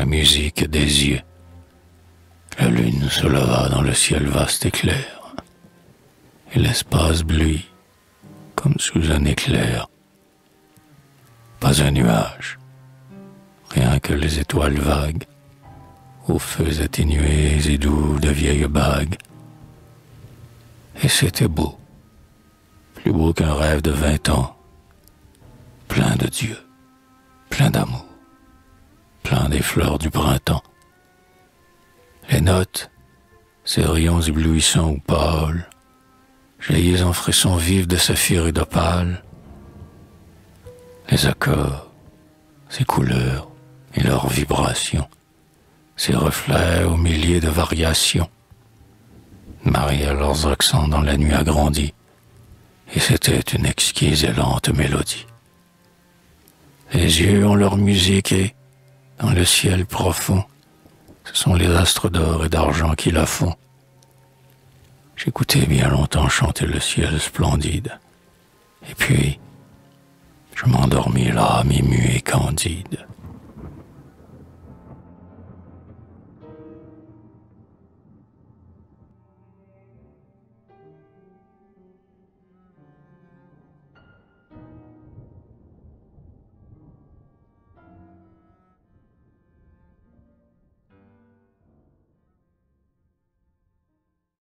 la musique des yeux. La lune se leva dans le ciel vaste et clair, et l'espace bleuit comme sous un éclair. Pas un nuage, rien que les étoiles vagues, aux feux atténués et doux de vieilles bagues. Et c'était beau, plus beau qu'un rêve de 20 ans, plein de Dieu, plein d'amour, plein des fleurs du printemps. Les notes, ces rayons éblouissants ou pâles, jaillissent en frissons vifs de saphir et d'opale. Les accords, ces couleurs et leurs vibrations, ces reflets aux milliers de variations, mariaient leurs accents dans la nuit agrandie, et c'était une exquise et lente mélodie. Les yeux ont leur musique et, dans le ciel profond, ce sont les astres d'or et d'argent qui la font. J'écoutais bien longtemps chanter le ciel splendide, et puis je m'endormis l'âme émue et candide.